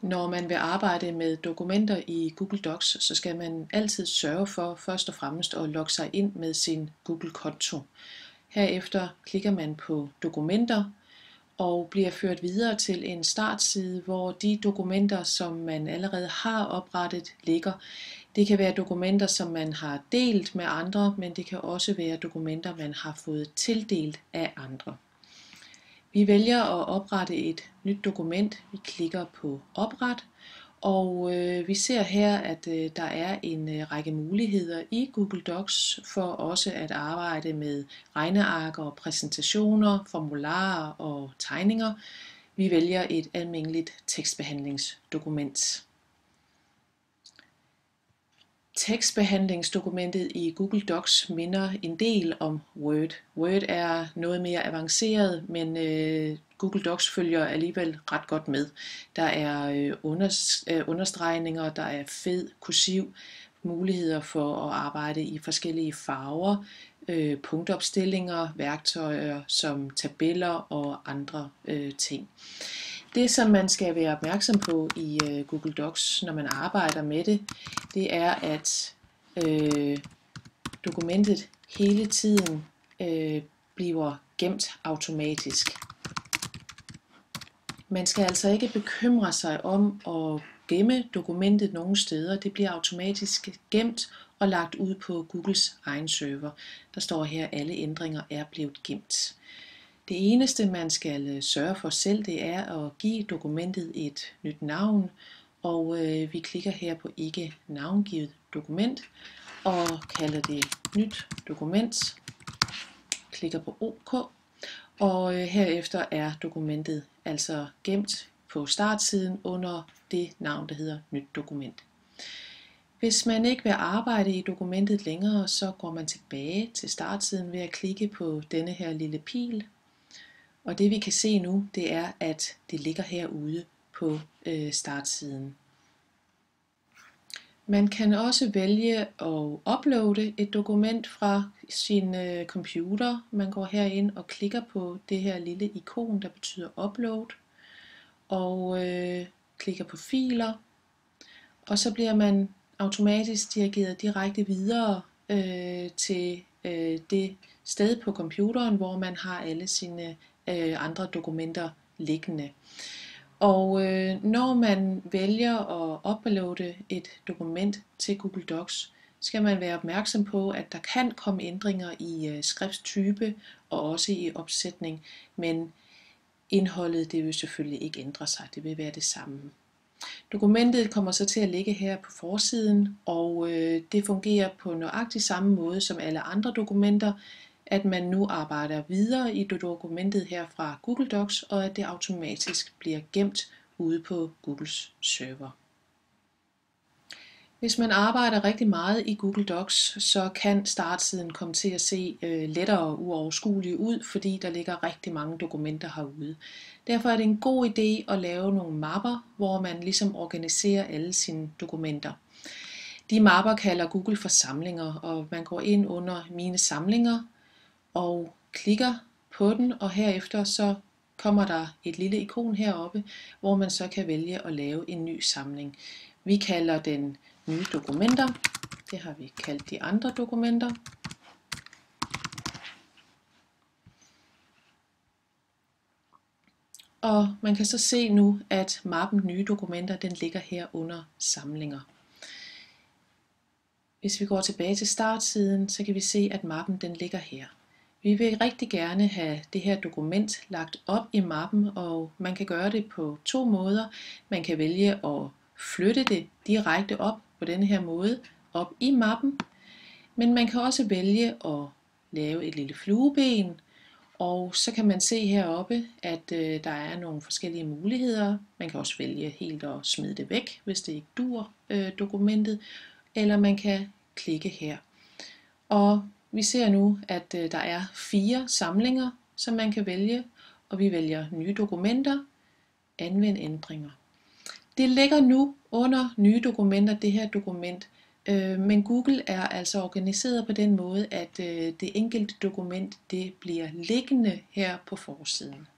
Når man vil arbejde med dokumenter i Google Docs, så skal man altid sørge for først og fremmest at logge sig ind med sin Google-konto. Herefter klikker man på dokumenter og bliver ført videre til en startside, hvor de dokumenter, som man allerede har oprettet, ligger. Det kan være dokumenter, som man har delt med andre, men det kan også være dokumenter, man har fået tildelt af andre. Vi vælger at oprette et nyt dokument. Vi klikker på opret, og vi ser her, at der er en række muligheder i Google Docs for også at arbejde med regneark og præsentationer, formularer og tegninger. Vi vælger et almindeligt tekstbehandlingsdokument. Tekstbehandlingsdokumentet i Google Docs minder en del om Word. Word er noget mere avanceret, men Google Docs følger alligevel ret godt med. Der er understregninger, der er fed, kursiv, muligheder for at arbejde i forskellige farver, punktopstillinger, værktøjer som tabeller og andre ting. Det, som man skal være opmærksom på i Google Docs, når man arbejder med det, det er, at dokumentet hele tiden bliver gemt automatisk. Man skal altså ikke bekymre sig om at gemme dokumentet nogen steder. Det bliver automatisk gemt og lagt ud på Googles egen server. Der står her, at alle ændringer er blevet gemt. Det eneste, man skal sørge for selv, det er at give dokumentet et nyt navn, og vi klikker her på ikke navngivet dokument og kalder det nyt dokument. Klikker på OK, og herefter er dokumentet altså gemt på startsiden under det navn, der hedder nyt dokument. Hvis man ikke vil arbejde i dokumentet længere, så går man tilbage til startsiden ved at klikke på denne her lille pil. Og det vi kan se nu, det er, at det ligger herude på startsiden. Man kan også vælge at uploade et dokument fra sin computer. Man går herind og klikker på det her lille ikon, der betyder upload, og klikker på filer, og så bliver man automatisk dirigeret direkte videre til det sted på computeren, hvor man har alle sine andre dokumenter liggende. Og når man vælger at uploade et dokument til Google Docs, skal man være opmærksom på, at der kan komme ændringer i skrifttype og også i opsætning, men indholdet det vil selvfølgelig ikke ændre sig, det vil være det samme. Dokumentet kommer så til at ligge her på forsiden, og det fungerer på nøjagtig samme måde som alle andre dokumenter, at man nu arbejder videre i dokumentet her fra Google Docs, og at det automatisk bliver gemt ude på Googles server. Hvis man arbejder rigtig meget i Google Docs, så kan startsiden komme til at se lettere uoverskuelig ud, fordi der ligger rigtig mange dokumenter herude. Derfor er det en god idé at lave nogle mapper, hvor man ligesom organiserer alle sine dokumenter. De mapper kalder Google for samlinger, og man går ind under mine samlinger og klikker på den, og herefter så kommer der et lille ikon heroppe, hvor man så kan vælge at lave en ny samling. Vi kalder den nye dokumenter. Det har vi kaldt de andre dokumenter. Og man kan så se nu, at mappen nye dokumenter, den ligger her under samlinger. Hvis vi går tilbage til startsiden, så kan vi se, at mappen den ligger her. Vi vil rigtig gerne have det her dokument lagt op i mappen, og man kan gøre det på to måder. Man kan vælge at flytte det direkte op på denne her måde, op i mappen. Men man kan også vælge at lave et lille flueben, og så kan man se heroppe, at der er nogle forskellige muligheder. Man kan også vælge helt at smide det væk, hvis det ikke dur dokumentet, eller man kan klikke her. Og vi ser nu, at der er 4 samlinger, som man kan vælge, og vi vælger nye dokumenter, anvend ændringer. Det ligger nu under nye dokumenter, det her dokument, men Google er altså organiseret på den måde, at det enkelte dokument det bliver liggende her på forsiden.